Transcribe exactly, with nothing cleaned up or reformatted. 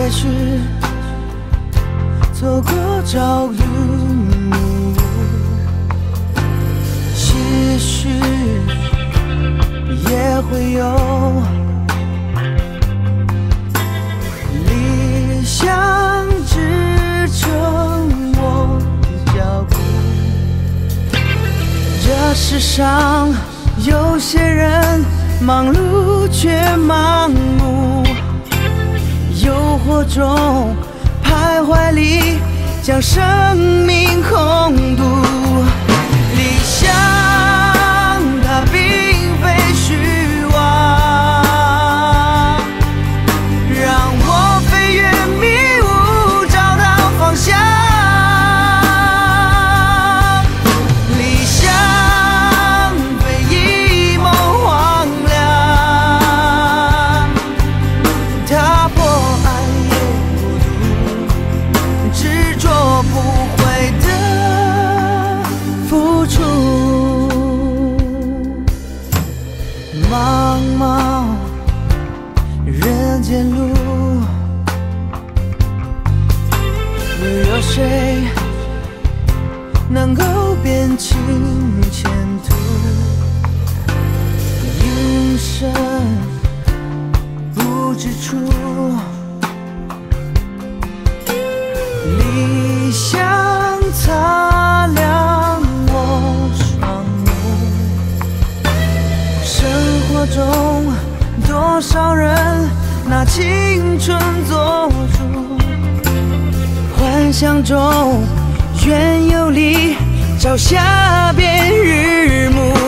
也许错过朝与暮，期许也会有理想支撑我的脚步。这世上有些人忙碌却盲目，诱惑中徘徊里将生命空渡。理想它并非虚妄，让我飞越迷雾找到方向。理想非一梦荒凉，它破暗也孤独，执着不悔的付出。茫茫人间路，又有谁能够辨清前途？云深不知处，理想擦亮我双目。生活中多少人拿青春做主，幻想中愿有力，朝霞变日暮。